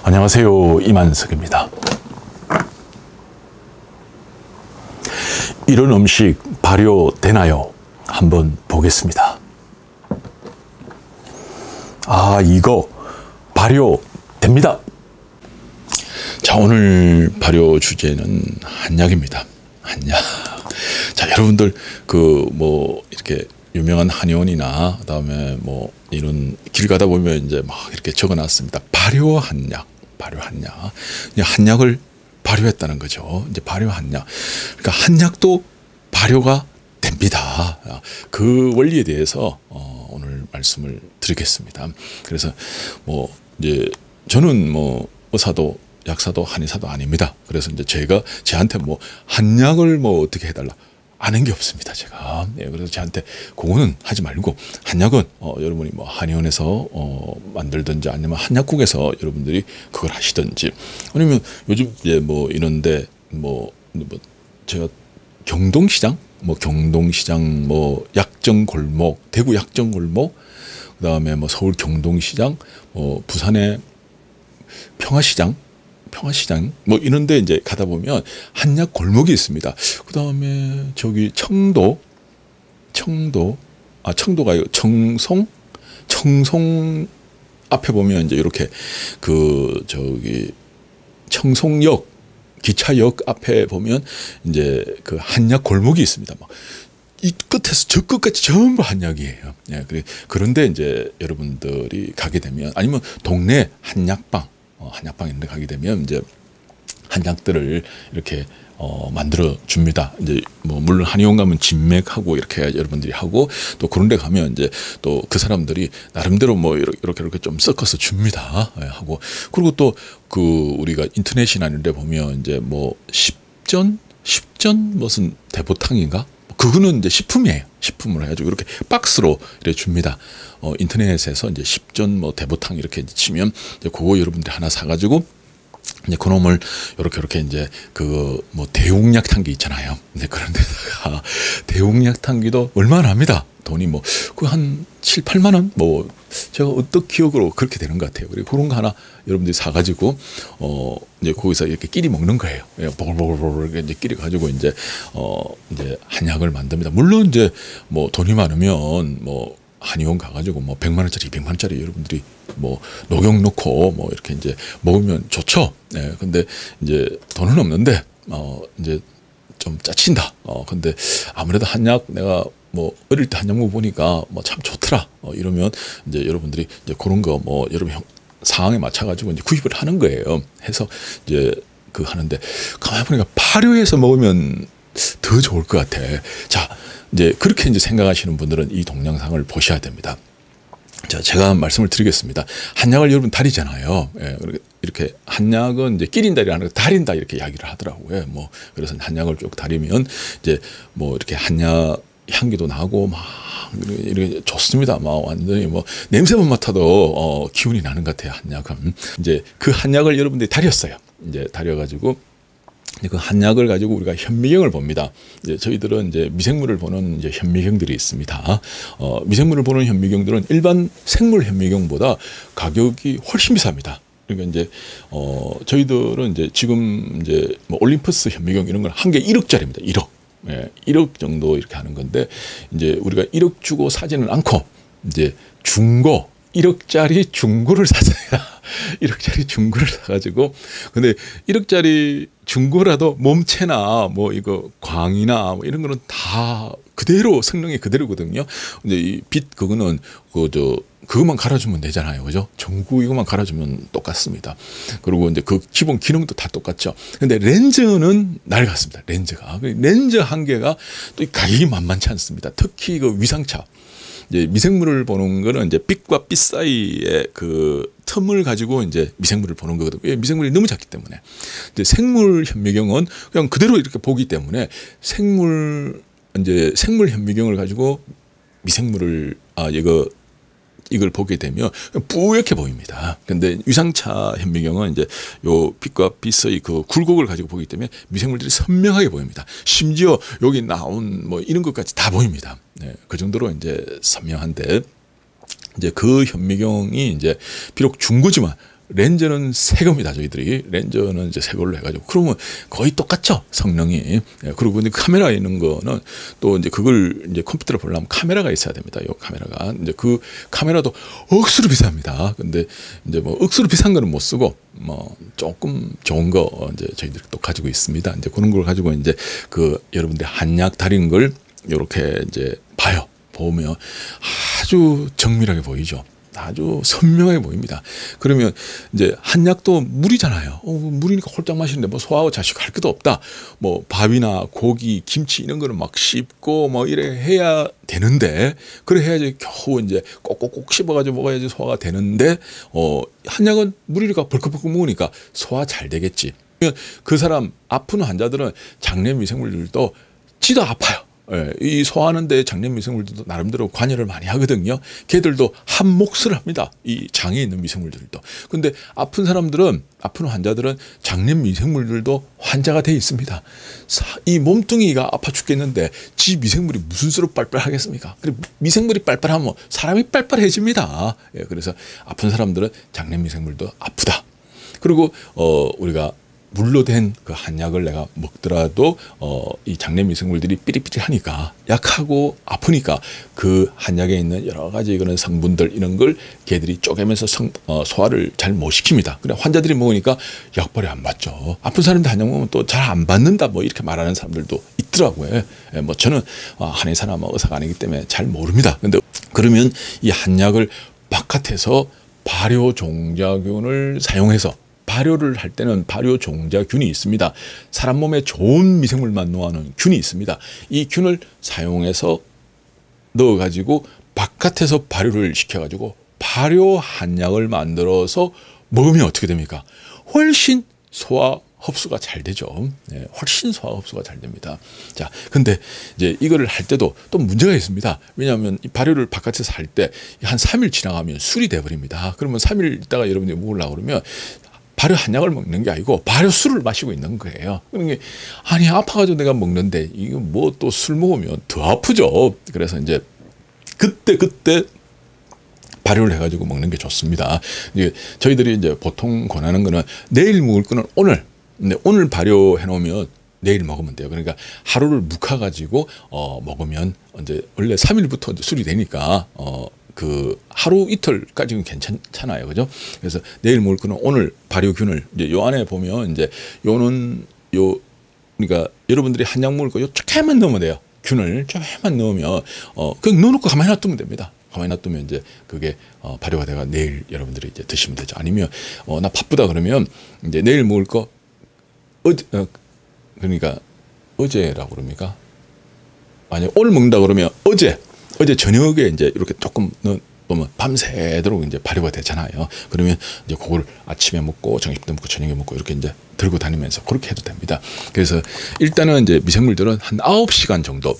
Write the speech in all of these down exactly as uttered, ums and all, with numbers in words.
안녕하세요, 이만석입니다. 이런 음식 발효되나요? 한번 보겠습니다. 아, 이거 발효됩니다. 자, 오늘 발효 주제는 한약입니다. 한약. 자, 여러분들 그 뭐 이렇게 유명한 한의원이나 그다음에 뭐 이런 길 가다 보면 이제 막 이렇게 적어놨습니다. 발효 한약, 발효 한약. 한약을 발효했다는 거죠. 이제 발효 한약. 그러니까 한약도 발효가 됩니다. 그 원리에 대해서 어, 오늘 말씀을 드리겠습니다. 그래서 뭐 이제 저는 뭐 의사도 약사도 한의사도 아닙니다. 그래서 이제 제가 저한테 뭐 한약을 뭐 어떻게 해달라 아는 게 없습니다. 제가. 네, 그래서 저한테 그거는 하지 말고 한약은 어, 여러분이 뭐 한의원에서 어, 만들든지 아니면 한약국에서 여러분들이 그걸 하시든지 아니면 요즘 이제 뭐 이런데 뭐, 뭐 제가 경동시장 뭐 경동시장 뭐 약정골목 대구 약정골목 그다음에 뭐 서울 경동시장 뭐 부산의 평화시장 평화시장 뭐 이런데 이제 가다 보면 한약 골목이 있습니다. 그 다음에 저기 청도 청도 아 청도가 아니고 청송 청송 앞에 보면 이제 이렇게 그 저기 청송역 기차역 앞에 보면 이제 그 한약 골목이 있습니다. 막 이 끝에서 저 끝까지 전부 한약이에요. 예, 그런데 이제 여러분들이 가게 되면 아니면 동네 한약방 어, 한약방 이런 데 가게 되면 이제 한약들을 이렇게 어, 만들어 줍니다. 이제 뭐 물론 한의원 가면 진맥하고 이렇게 여러분들이 하고 또 그런 데 가면 이제 또 그 사람들이 나름대로 뭐 이렇게 이렇게, 이렇게 좀 섞어서 줍니다. 예, 하고 그리고 또 그 우리가 인터넷이나 이런 데 보면 이제 뭐 십전 십전 무슨 대보탕인가? 그거는 이제 식품이에요. 식품으로 해가지고 이렇게 박스로 이렇게 줍니다. 어, 인터넷에서 이제 십전 뭐 대보탕 이렇게 치면 이제 그거 여러분들이 하나 사가지고 이제 그놈을 이렇게 이렇게 이제 그 뭐 대용량 탄기 있잖아요. 근데 그런 데다가 대용량 탄기도 얼마나 합니다. 돈이 뭐 그 한 칠, 팔만 원 뭐 제가 어떤 기억으로 그렇게 되는 것 같아요. 그리고 그런 거 하나 여러분들이 사가지고 어 이제 거기서 이렇게 끼리 먹는 거예요. 보글보글 이제 끼리 가지고 이제 어 이제 한약을 만듭니다. 물론 이제 뭐 돈이 많으면 뭐 한의원 가가지고 뭐 백만 원짜리, 이백만 원짜리 여러분들이 뭐 녹용 넣고 뭐 이렇게 이제 먹으면 좋죠. 예. 근데 이제 돈은 없는데 어 이제 좀 짜친다. 어 근데 아무래도 한약 내가 뭐 어릴 때 한약 먹어보니까 뭐 참 좋더라. 어 이러면 이제 여러분들이 이제 그런 거 뭐 여러분 형 상황에 맞춰가지고 이제 구입을 하는 거예요. 해서 이제 그 하는데 가만히 보니까 발효해서 먹으면 더 좋을 것 같아. 자, 이제 그렇게 이제 생각하시는 분들은 이 동영상을 보셔야 됩니다. 자, 제가 말씀을 드리겠습니다. 한약을 여러분 다리잖아요. 예, 이렇게 한약은 이제 끼린다리 하는 거 다린다 이렇게 이야기를 하더라고요. 뭐 그래서 한약을 쭉 다리면 이제 뭐 이렇게 한약 향기도 나고 막 이렇게 좋습니다. 막 완전히 뭐 냄새만 맡아도 어, 기운이 나는 것 같아요. 한약은 이제 그 한약을 여러분들이 다렸어요. 이제 다려가지고. 그 한약을 가지고 우리가 현미경을 봅니다. 이제 저희들은 이제 미생물을 보는 이제 현미경들이 있습니다. 어, 미생물을 보는 현미경들은 일반 생물 현미경보다 가격이 훨씬 비쌉니다. 그러니까 이제 어, 저희들은 이제 지금 이제 뭐 올림푸스 현미경 이런 건 한 개 일억짜리입니다. 일억. 예, 일억 정도 이렇게 하는 건데 이제 우리가 일억 주고 사지는 않고 이제 중고 일억짜리 중고를 샀어요. 일억짜리 중고를 사가지고 근데 일억짜리 중고라도 몸체나 뭐 이거 광이나 뭐 이런 거는 다 그대로 성능이 그대로거든요. 근데 이 빛 그거는 그 저 그것만 갈아주면 되잖아요, 그죠? 전구 이것만 갈아주면 똑같습니다. 그리고 이제 그 기본 기능도 다 똑같죠. 근데 렌즈는 낡았습니다. 렌즈가 렌즈 한 개가 또 가격이 만만치 않습니다. 특히 그 위상차. 이제 미생물을 보는 거는 이제 빛과 빛 사이의 그 틈을 가지고 이제 미생물을 보는 거거든요. 왜? 미생물이 너무 작기 때문에. 이제 생물 현미경은 그냥 그대로 이렇게 보기 때문에 생물 이제 생물 현미경을 가지고 미생물을 아 이거 이걸 보게 되면 뿌옇게 보입니다. 근데 위상차 현미경은 이제 요 빛과 빛의 그 굴곡을 가지고 보기 때문에 미생물들이 선명하게 보입니다. 심지어 여기 나온 뭐 이런 것까지 다 보입니다. 네, 그 정도로 이제 선명한데 이제 그 현미경이 이제 비록 중고지만 렌즈는 새 겁니다. 저희들이 렌즈는 이제 새 걸로 해가지고 그러면 거의 똑같죠, 성능이. 예, 그리고 근데 카메라에 있는 거는 또 이제 그걸 이제 컴퓨터로 보려면 카메라가 있어야 됩니다. 요 카메라가 이제 그 카메라도 억수로 비쌉니다. 근데 이제 뭐 억수로 비싼 거는 못 쓰고 뭐 조금 좋은 거 이제 저희들이 또 가지고 있습니다. 이제 그런 걸 가지고 이제 그 여러분들 한약 달인 걸 이렇게 이제 봐요. 보면 아주 정밀하게 보이죠. 아주 선명하게 보입니다. 그러면 이제 한약도 물이잖아요. 어, 물이니까 홀짝 마시는데 뭐 소화하고 자식할 것도 없다. 뭐 밥이나 고기, 김치 이런 거는 막 씹고 뭐 이래 해야 되는데, 그래 해야지 겨우 이제 꼭꼭꼭 씹어가지고 먹어야지 소화가 되는데, 어, 한약은 물이니까 벌컥벌컥 먹으니까 소화 잘 되겠지. 그 사람 아픈 환자들은 장내 미생물들도 지도 아파요. 예, 이 소화하는데 장내 미생물들도 나름대로 관여를 많이 하거든요. 걔들도 한 몫을 합니다. 이 장에 있는 미생물들도. 근데 아픈 사람들은, 아픈 환자들은 장내 미생물들도 환자가 돼 있습니다. 이 몸뚱이가 아파 죽겠는데 지 미생물이 무슨 수로 빨빨하겠습니까? 그리고 미생물이 빨빨하면 사람이 빨빨해집니다. 예, 그래서 아픈 사람들은 장내 미생물도 아프다. 그리고 어, 우리가 물로 된 그 한약을 내가 먹더라도 어, 이 장내 미생물들이 삐릿삐릿하니까 약하고 아프니까 그 한약에 있는 여러 가지 그런 성분들 이런 걸 걔들이 쪼개면서 성, 어, 소화를 잘 못 시킵니다. 그래 환자들이 먹으니까 약벌이 안 받죠. 아픈 사람들 한약 먹으면 또 잘 안 받는다 뭐 이렇게 말하는 사람들도 있더라고요. 예, 뭐 저는 한의사나 뭐 의사가 아니기 때문에 잘 모릅니다. 근데 그러면 이 한약을 바깥에서 발효 종자균을 사용해서, 발효를 할 때는 발효 종자균이 있습니다. 사람 몸에 좋은 미생물만 놓아놓은 균이 있습니다. 이 균을 사용해서 넣어가지고 바깥에서 발효를 시켜가지고 발효 한약을 만들어서 먹으면 어떻게 됩니까? 훨씬 소화 흡수가 잘 되죠. 네, 훨씬 소화 흡수가 잘 됩니다. 자, 근데 이제 이거를 할 때도 또 문제가 있습니다. 왜냐하면 이 발효를 바깥에서 할 때 한 삼 일 지나가면 술이 돼버립니다. 그러면 삼 일 있다가 여러분들이 먹으려고 그러면 발효 한약을 먹는 게 아니고 발효술을 마시고 있는 거예요. 그러니까 아니 아파가지고 내가 먹는데 이거 뭐 또 술 먹으면 더 아프죠. 그래서 이제 그때 그때 발효를 해가지고 먹는 게 좋습니다. 이제 저희들이 이제 보통 권하는 거는 내일 먹을 거는 오늘, 근데 오늘 발효해 놓으면 내일 먹으면 돼요. 그러니까 하루를 묵혀가지고 어 먹으면 이제 원래 삼 일부터 이제 술이 되니까 어. 그 하루 이틀까지는 괜찮잖아요, 그죠? 그래서 내일 먹을 거는 오늘 발효균을 이제 요 안에 보면 이제 요는 요 그러니까 여러분들이 한약 먹을 거 요 조금만 넣으면 돼요. 균을 조금만 넣으면 어 그냥 넣어놓고 가만히 놔두면 됩니다. 가만히 놔두면 이제 그게 어 발효가 돼가 내일 여러분들이 이제 드시면 되죠. 아니면 어 나 바쁘다 그러면 이제 내일 먹을 거 어제 어, 그러니까 어제라고 그럽니까? 아니 오늘 먹는다 그러면 어제 어제 저녁에 이제 이렇게 조금 넣으면 밤새도록 이제 발효가 되잖아요. 그러면 이제 그걸 아침에 먹고 저녁 때 먹고 저녁에 먹고 이렇게 이제 들고 다니면서 그렇게 해도 됩니다. 그래서 일단은 이제 미생물들은 한 아홉 시간 정도,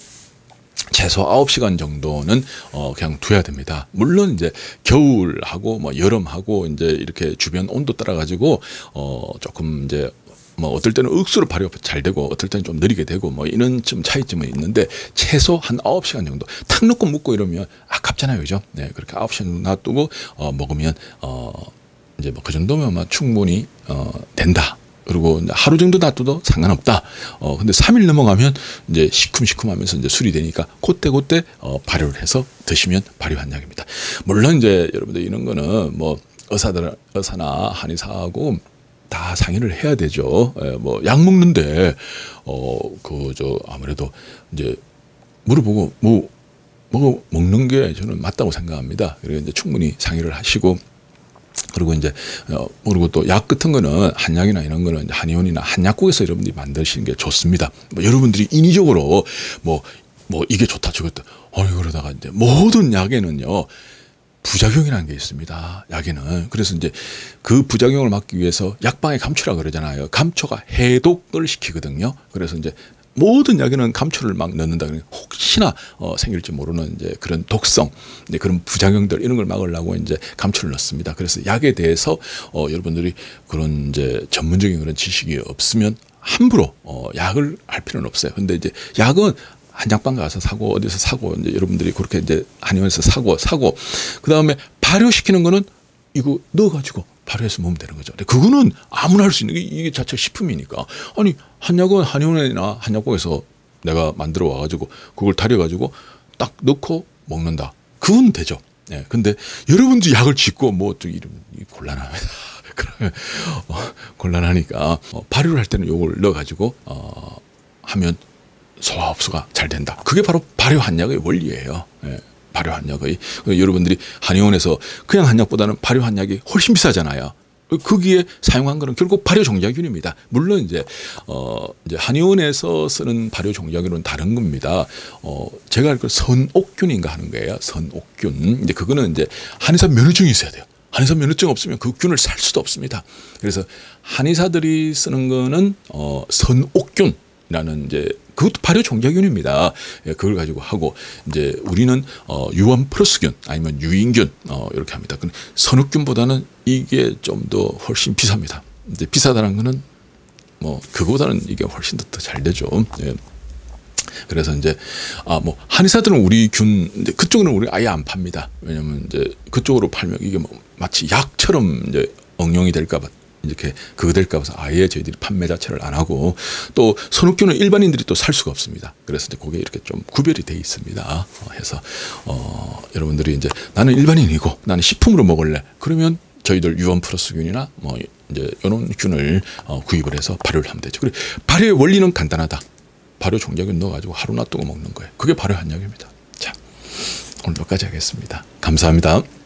최소 아홉 시간 정도는 어 그냥 둬야 됩니다. 물론 이제 겨울하고 뭐 여름하고 이제 이렇게 주변 온도 따라 가지고 어 조금 이제 뭐 어떨 때는 억수로 발효 잘 되고 어떨 때는 좀 느리게 되고 뭐 이런 좀 차이점은 있는데 최소 한 아홉 시간 정도 탁 넣고 묵고 이러면 아깝잖아요, 그죠? 네, 그렇게 아홉 시간 놔두고 어 먹으면 어 이제 뭐 그 정도면 뭐 충분히 어 된다. 그리고 하루 정도 놔둬도 상관없다. 어 근데 삼 일 넘어가면 이제 시큼시큼하면서 이제 술이 되니까 그때 그때 어 발효를 해서 드시면 발효 한약입니다. 물론 이제 여러분들 이런 거는 뭐 의사들 의사나 한의사하고 다 상의를 해야 되죠. 예, 뭐 약 먹는데 어 그 저 아무래도 이제 물어보고 뭐 뭐 먹는 게 저는 맞다고 생각합니다. 그리고 이제 충분히 상의를 하시고, 그리고 이제 어 그리고 또 약 같은 거는 한약이나 이런 거는 한의원이나 한약국에서 여러분들이 만드시는 게 좋습니다. 뭐 여러분들이 인위적으로 뭐 뭐 이게 좋다 저것도 어 그러다가 이제 모든 약에는요 부작용이라는 게 있습니다. 약에는. 그래서 이제 그 부작용을 막기 위해서 약방에 감초라 그러잖아요. 감초가 해독을 시키거든요. 그래서 이제 모든 약에는 감초를 막 넣는다. 혹시나 어, 생길지 모르는 이제 그런 독성, 이제 그런 부작용들 이런 걸 막으려고 이제 감초를 넣습니다. 그래서 약에 대해서 어, 여러분들이 그런 이제 전문적인 그런 지식이 없으면 함부로 어, 약을 할 필요는 없어요. 근데 이제 약은 한약방 가서 사고 어디서 사고 이제 여러분들이 그렇게 이제 한의원에서 사고 사고 그 다음에 발효시키는 거는 이거 넣어가지고 발효해서 먹으면 되는 거죠. 근데 그거는 아무나 할 수 있는 게 이게 자체 식품이니까. 아니 한약은 한의원이나 한약국에서 내가 만들어 와가지고 그걸 달여가지고 딱 넣고 먹는다. 그건 되죠. 예. 근데 여러분도 약을 짓고 뭐 또 이런 곤란합니다. 그러면 어, 곤란하니까 어, 발효를 할 때는 요걸 넣어가지고 어, 하면 소화 흡수가 잘 된다. 그게 바로 발효 한약의 원리예요. 예. 발효 한약의 여러분들이 한의원에서 그냥 한약보다는 발효 한약이 훨씬 비싸잖아요. 거기에 사용한 거는 결국 발효 종자균입니다. 물론 이제 어 이제 한의원에서 쓰는 발효 종자균은 다른 겁니다. 어 제가 알 거 선옥균인가 하는 거예요. 선옥균. 이제 그거는 이제 한의사 면허증이 있어야 돼요. 한의사 면허증 없으면 그 균을 살 수도 없습니다. 그래서 한의사들이 쓰는 거는 어 선옥균이라는 이제 그것도 발효 종자균입니다. 예, 그걸 가지고 하고 이제 우리는 어, 유원 플러스균 아니면 유인균 어, 이렇게 합니다. 근데 선옥균보다는 이게 좀 더 훨씬 비쌉니다. 이제 비싸다는 거는 뭐 그거보다는 이게 훨씬 더 잘 되죠. 예. 그래서 이제 아 뭐 한의사들은 우리 균 이제 그쪽은 우리 아예 안 팝니다. 왜냐면 이제 그쪽으로 팔면 이게 뭐 마치 약처럼 이제 응용이 될까봐. 이렇게 그거 될까 봐서 아예 저희들이 판매 자체를 안 하고 또 선옥균은 일반인들이 또 살 수가 없습니다. 그래서 이제 그게 이렇게 좀 구별이 돼 있습니다. 해서 어 여러분들이 이제 나는 일반인이고 나는 식품으로 먹을래. 그러면 저희들 유원 플러스균이나 뭐 이제 이런 균을 어 구입을 해서 발효를 하면 되죠. 그리고 발효의 원리는 간단하다. 발효 종자균 넣어가지고 하루 놔두고 먹는 거예요. 그게 발효 한약입니다. 자, 오늘 여기까지 하겠습니다. 감사합니다.